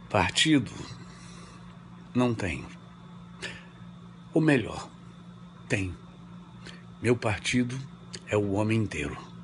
Partido? Não tenho. Ou melhor, tem. Meu partido é o homem inteiro.